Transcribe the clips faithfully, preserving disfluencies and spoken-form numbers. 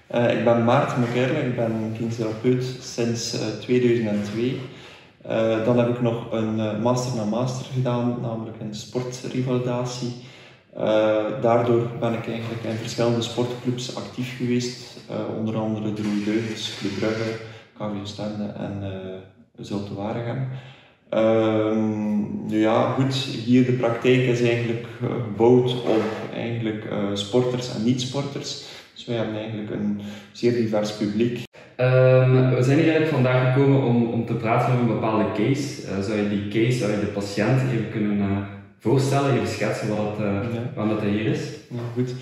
Uh, ik ben Maarten Mekerle, ik ben kinestherapeut sinds uh, tweeduizend twee. Uh, dan heb ik nog een uh, master na master gedaan, namelijk in sportrevalidatie. Uh, daardoor ben ik eigenlijk in verschillende sportclubs actief geweest, uh, onder andere de Rode Duivels, Club Brugge, K V Oostende en uh, Zulte Waregem. Uh, ja, goed, hier de praktijk is eigenlijk uh, gebouwd op eigenlijk, uh, sporters en niet-sporters. Dus wij hebben eigenlijk een zeer divers publiek. Um, we zijn hier eigenlijk vandaag gekomen om, om te praten over een bepaalde case. Uh, zou je die case, zou je de patiënt even kunnen uh, voorstellen, even schetsen wat het, uh, ja. wat dat hier is? Ja, goed.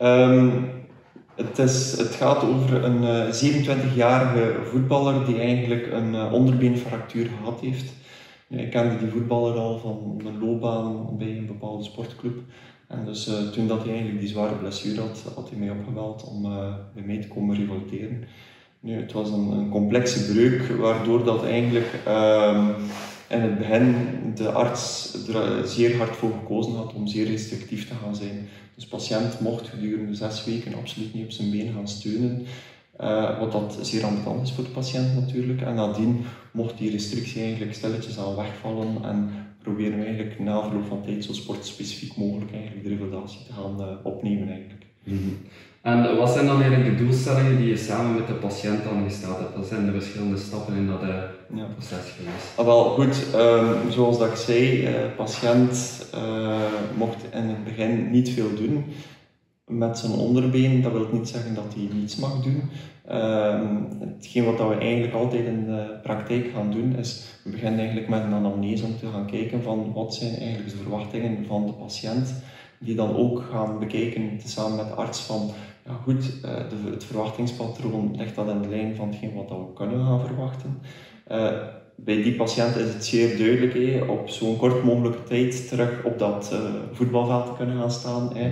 Um, het, is, het gaat over een uh, zevenentwintigjarige voetballer die eigenlijk een uh, onderbeenfractuur gehad heeft. Ik kende die voetballer al van een loopbaan bij een bepaalde sportclub. En dus uh, toen dat hij eigenlijk die zware blessure had, had hij mij opgebeld om uh, bij mij te komen revalideren. Nu, het was een, een complexe breuk, waardoor dat eigenlijk uh, in het begin de arts er zeer hard voor gekozen had om zeer restrictief te gaan zijn. Dus de patiënt mocht gedurende zes weken absoluut niet op zijn been gaan steunen. Uh, wat dat zeer ambetant is voor de patiënt natuurlijk. En nadien mocht die restrictie eigenlijk stilletjes aan wegvallen en proberen we eigenlijk na verloop van tijd zo sportspecifiek mogelijk eigenlijk de revalidatie te gaan uh, opnemen eigenlijk. Mm-hmm. En wat zijn dan eigenlijk de doelstellingen die je samen met de patiënt dan gesteld hebt? Wat zijn de verschillende stappen in dat uh, ja. proces geweest? Ah, wel goed, um, zoals dat ik zei, de uh, patiënt uh, mocht in het begin niet veel doen met zijn onderbeen. Dat wil niet zeggen dat hij niets mag doen. Uh, hetgeen wat we eigenlijk altijd in de praktijk gaan doen is, we beginnen eigenlijk met een anamnese om te gaan kijken van wat zijn eigenlijk de verwachtingen van de patiënt, die dan ook gaan bekijken samen met de arts van, ja goed, uh, de, het verwachtingspatroon ligt dat in de lijn van hetgeen wat we kunnen gaan verwachten. Uh, bij die patiënt is het zeer duidelijk hé, op zo'n kort mogelijke tijd terug op dat uh, voetbalveld te kunnen gaan staan. Hé.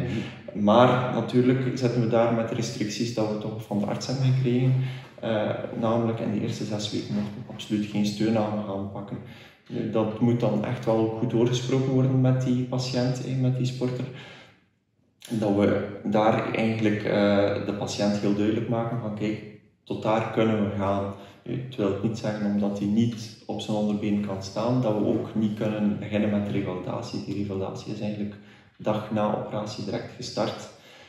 Maar natuurlijk zitten we daar met de restricties dat we toch van de arts hebben gekregen. Uh, namelijk in de eerste zes weken mochten we absoluut geen steun aan gaan pakken. Dat moet dan echt wel goed doorgesproken worden met die patiënt, hé, met die sporter. Dat we daar eigenlijk uh, de patiënt heel duidelijk maken van kijk, tot daar kunnen we gaan. Het wil niet zeggen omdat hij niet op zijn onderbeen kan staan, dat we ook niet kunnen beginnen met de revalidatie. Die revalidatie is eigenlijk dag na operatie direct gestart.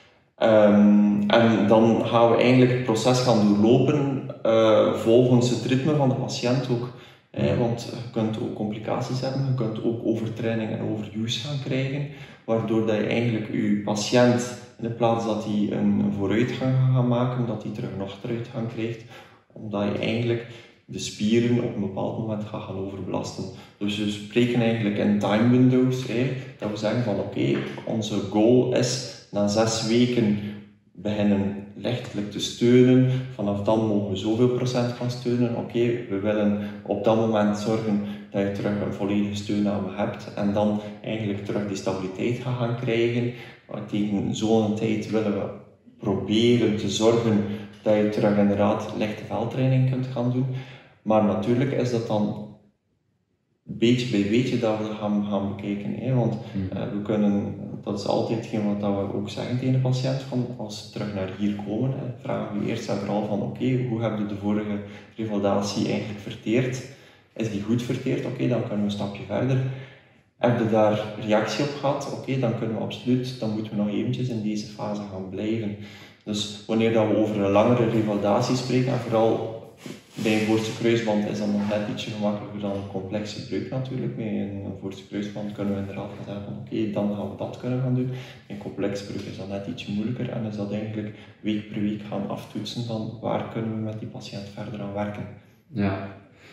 Um, en dan gaan we eigenlijk het proces gaan doorlopen uh, volgens het ritme van de patiënt ook. Eh, want je kunt ook complicaties hebben, je kunt ook overtraining en overuse gaan krijgen, waardoor dat je eigenlijk je patiënt, in de plaats dat hij een vooruitgang gaat maken, dat hij terug een achteruitgang krijgt, omdat je eigenlijk de spieren op een bepaald moment gaat gaan overbelasten. Dus we spreken eigenlijk in time windows, hè, dat we zeggen van oké, okay, onze goal is na zes weken beginnen lichtelijk te steunen, vanaf dan mogen we zoveel procent gaan steunen. Oké, okay, we willen op dat moment zorgen dat je terug een volledige steunarm hebt en dan eigenlijk terug die stabiliteit gaat gaan krijgen. Tegen zo'n tijd willen we proberen te zorgen dat je terug inderdaad lichte veldtraining kunt gaan doen. Maar natuurlijk is dat dan beetje bij beetje dat we gaan, gaan bekijken. Hè? Want uh, we kunnen, dat is altijd hetgeen wat we ook zeggen tegen de patiënt, van als ze terug naar hier komen, hè, vragen we eerst en vooral van oké, okay, hoe heb je de vorige revalidatie eigenlijk verteerd? Is die goed verteerd? Oké, okay, dan kunnen we een stapje verder. Heb je daar reactie op gehad? Oké, okay, dan kunnen we absoluut, dan moeten we nog eventjes in deze fase gaan blijven. Dus wanneer dat we over een langere revalidatie spreken, en vooral bij een voorste kruisband is dat nog net ietsje gemakkelijker dan een complexe breuk natuurlijk. Bij een voorste kruisband kunnen we inderdaad gaan zeggen van oké, okay, dan gaan we dat kunnen gaan doen. Bij een complexe breuk is dat net ietsje moeilijker en is dat eigenlijk week per week gaan aftoetsen van waar kunnen we met die patiënt verder aan werken. Ja.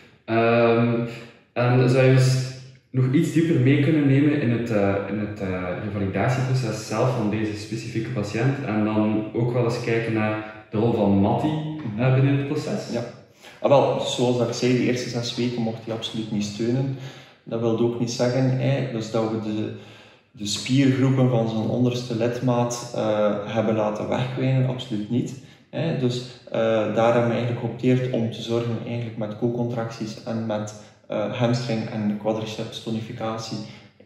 Um, en zou je dus nog iets dieper mee kunnen nemen in het, uh, in het uh, revalidatieproces zelf van deze specifieke patiënt en dan ook wel eens kijken naar de rol van Matti uh, binnen het proces? Ja. Ah, wel, zoals dat ik zei, de eerste zes weken mocht hij absoluut niet steunen. Dat wil ook niet zeggen hè, dus dat we de, de spiergroepen van zijn onderste lidmaat uh, hebben laten wegkwijnen, absoluut niet. Hè. Dus uh, daar hebben we eigenlijk geopteerd om te zorgen eigenlijk met co-contracties en met uh, hamstring en quadriceps tonificatie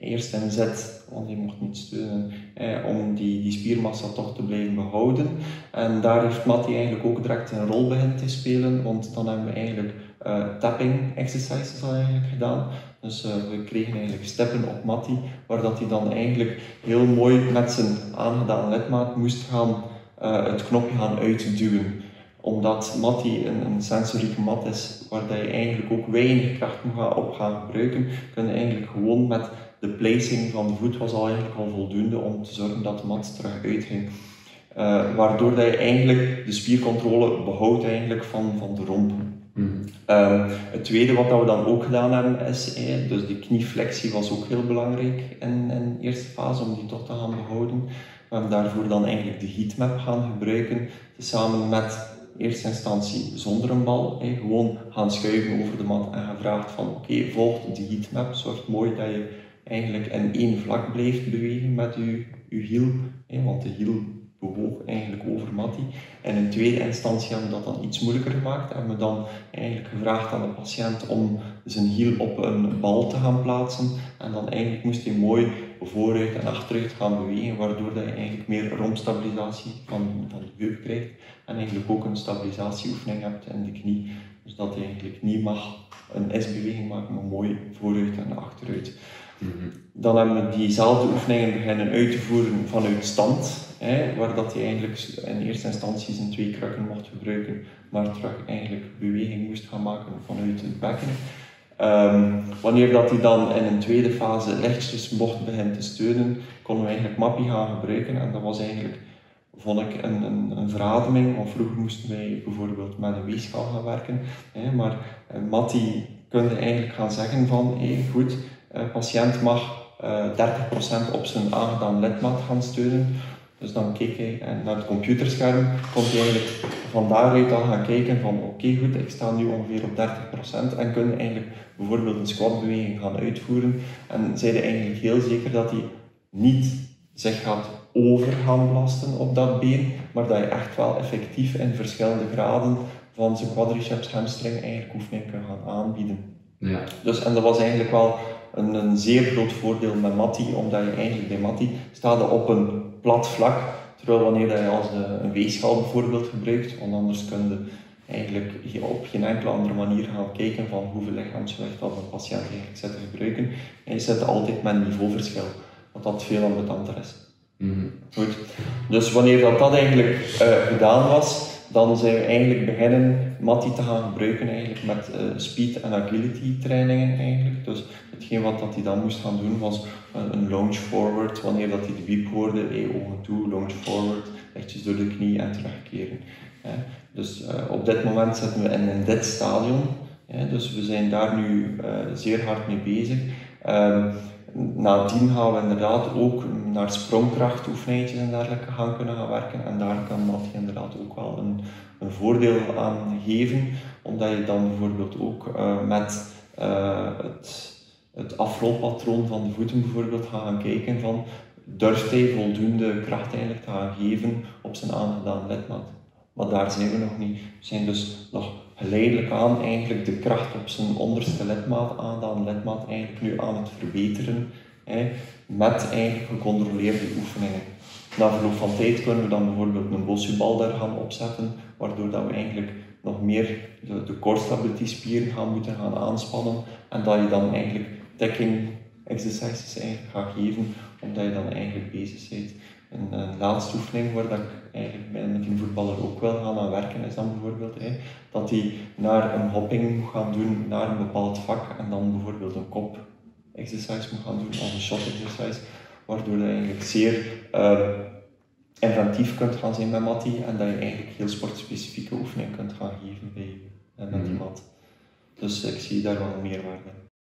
eerst in zet, want die mocht niet steunen, eh, om die, die spiermassa toch te blijven behouden. En daar heeft Matti eigenlijk ook direct een rol bij te spelen, want dan hebben we eigenlijk uh, tapping exercises al eigenlijk gedaan. Dus uh, we kregen eigenlijk steppen op Matti, waar dat hij dan eigenlijk heel mooi met zijn aangedaan ledmaat moest gaan uh, het knopje gaan uitduwen. Omdat Matti een, een sensorieke mat is, waar dat je eigenlijk ook weinig kracht moet gaan, op gaan gebruiken, kun je eigenlijk gewoon met de placing van de voet was al eigenlijk al voldoende om te zorgen dat de mat terug uitging. Uh, waardoor dat je eigenlijk de spiercontrole behoudt eigenlijk van, van de romp. Mm-hmm. Uh, het tweede wat dat we dan ook gedaan hebben is, eh, dus die knieflexie was ook heel belangrijk in, in de eerste fase om die toch te gaan behouden. We hebben daarvoor dan eigenlijk de heatmap gaan gebruiken, samen met in eerste instantie zonder een bal, eh, gewoon gaan schuiven over de mat en gevraagd van oké, okay, volg de heatmap, zorg mooi dat je eigenlijk in één vlak blijft bewegen met je, je hiel, eh, want de hiel bewoog eigenlijk over Matti. En in tweede instantie hebben we dat dan iets moeilijker gemaakt. Hebben we dan eigenlijk gevraagd aan de patiënt om zijn hiel op een bal te gaan plaatsen. En dan eigenlijk moest hij mooi vooruit en achteruit gaan bewegen, waardoor dat je eigenlijk meer rompstabilisatie van, van de heup krijgt. En eigenlijk ook een stabilisatieoefening hebt in de knie. Dus dat je eigenlijk niet mag een S-beweging maken, maar mooi vooruit en achteruit. Mm-hmm. Dan hebben we diezelfde oefeningen beginnen uit te voeren vanuit stand, hè, waar dat hij eigenlijk in eerste instantie zijn twee krukken mocht gebruiken, maar terug eigenlijk beweging moest gaan maken vanuit het bekken. Um, wanneer dat hij dan in een tweede fase lichtjes mocht beginnen te steunen, konden we eigenlijk Mappi gaan gebruiken en dat was eigenlijk, vond ik, een, een, een verademing, want vroeger moesten wij bijvoorbeeld met een weegschaal gaan werken, hè, maar uh, Matti kunde eigenlijk gaan zeggen van, hey, goed, de uh, patiënt mag uh, dertig procent op zijn aangedaan ledmaat gaan steunen. Dus dan keek hij naar het computerscherm, kon hij eigenlijk van daaruit al gaan kijken van oké okay, goed, ik sta nu ongeveer op dertig procent en kun eigenlijk bijvoorbeeld een squatbeweging gaan uitvoeren. En zei hij eigenlijk heel zeker dat hij niet zich gaat over gaan belasten op dat been, maar dat je echt wel effectief in verschillende graden van zijn quadriceps hamstring eigenlijk oefening kan gaan aanbieden. Ja. Dus, en dat was eigenlijk wel een, een zeer groot voordeel met Matti, omdat je eigenlijk bij Matti staat op een plat vlak, terwijl wanneer je als de, een weegschaal bijvoorbeeld gebruikt, want anders kun je eigenlijk op geen enkele andere manier gaan kijken van hoeveel lichaamsgewicht dat een patiënt eigenlijk zit te gebruiken. En je zit altijd met een niveauverschil, wat dat veel ambetanter is. Mm-hmm. Goed. Dus wanneer dat, dat eigenlijk uh, gedaan was, dan zijn we eigenlijk beginnen Matti te gaan gebruiken eigenlijk met uh, speed en agility trainingen eigenlijk. Dus hetgeen wat dat hij dan moest gaan doen was uh, een lunge forward, wanneer dat hij de wiep hoorde, hey, ogen toe, lunge forward, lichtjes door de knie en terugkeren. Ja. Dus uh, op dit moment zitten we in, in dit stadion, ja, dus we zijn daar nu uh, zeer hard mee bezig. Um, Nadien gaan we inderdaad ook naar sprongkracht oefeningen en dergelijke gaan kunnen gaan werken en daar kan Matti inderdaad ook wel een, een voordeel aan geven, omdat je dan bijvoorbeeld ook uh, met uh, het, het afrolpatroon van de voeten bijvoorbeeld gaat gaan kijken van durft hij voldoende kracht eigenlijk te gaan geven op zijn aangedaan ledmaat. Maar daar zijn we nog niet. We zijn dus nog geleidelijk aan eigenlijk de kracht op zijn onderste ledmaat, aangedaan ledmaat, eigenlijk nu aan het verbeteren, hè, met eigenlijk gecontroleerde oefeningen. Na verloop van tijd kunnen we dan bijvoorbeeld een bossubal daar gaan opzetten, waardoor dat we eigenlijk nog meer de, de core stability spieren gaan moeten gaan aanspannen en dat je dan eigenlijk decking exercises eigenlijk gaat geven, omdat je dan eigenlijk bezig bent. Een, een laatste oefening waar dat ik eigenlijk bij een voetballer ook wel gaan aan werken is dan bijvoorbeeld hè, dat hij naar een hopping moet gaan doen naar een bepaald vak en dan bijvoorbeeld een kop exercise moet gaan doen of een shot exercise, waardoor je eigenlijk zeer uh, inventief kunt gaan zijn met Matti en dat je eigenlijk heel sportspecifieke oefeningen kunt gaan geven bij uh, met die mat. Dus ik zie daar wel een meerwaarde.